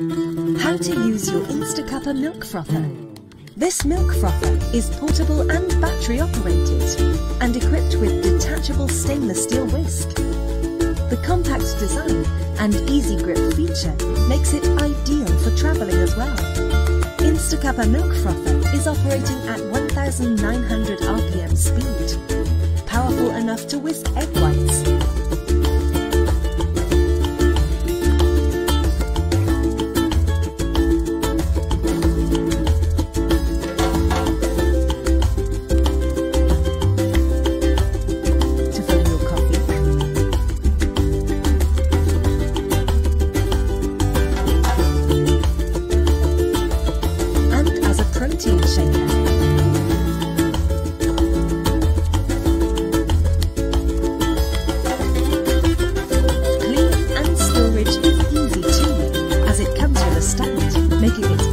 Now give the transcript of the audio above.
How to use your InstaCuppa milk frother. This milk frother is portable and battery operated and equipped with detachable stainless steel whisk. The compact design and easy grip feature makes it ideal for travelling as well. InstaCuppa milk frother is operating at 1900 RPM speed, powerful enough to whisk egg whites. Protein shaker. Cleaning and storage is easy too, as it comes with a stand, making it